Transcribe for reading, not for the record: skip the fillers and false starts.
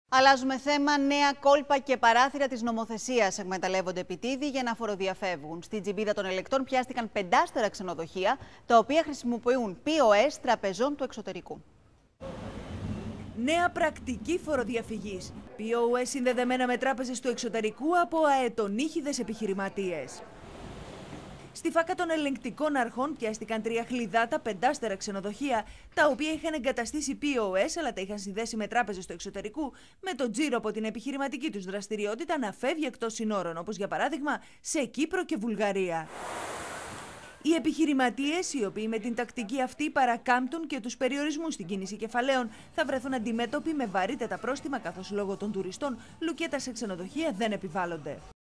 Αλλάζουμε θέμα. Νέα κόλπα και παράθυρα της νομοθεσίας εκμεταλλεύονται επιτίδη για να φοροδιαφεύγουν. Στην τσιμπίδα των ελεκτών πιάστηκαν 5 ξενοδοχεία, τα οποία χρησιμοποιούν POS τραπεζών του εξωτερικού. Νέα πρακτική φοροδιαφυγής. POS συνδεδεμένα με τράπεζες του εξωτερικού από αετονύχηδες επιχειρηματίες. Στη φάκα των ελεγκτικών αρχών πιάστηκαν 3 χλιδάτα 5 ξενοδοχεία, τα οποία είχαν εγκαταστήσει POS, αλλά τα είχαν συνδέσει με τράπεζες του εξωτερικού, με το τζίρο από την επιχειρηματική τους δραστηριότητα να φεύγει εκτός συνόρων, όπως για παράδειγμα σε Κύπρο και Βουλγαρία. Οι επιχειρηματίες, οι οποίοι με την τακτική αυτή παρακάμπτουν και τους περιορισμούς στην κίνηση κεφαλαίων, θα βρεθούν αντιμέτωποι με βαρύτερα πρόστιμα, καθώς λόγω των τουριστών λουκέτα σε ξενοδοχεία δεν επιβάλλονται.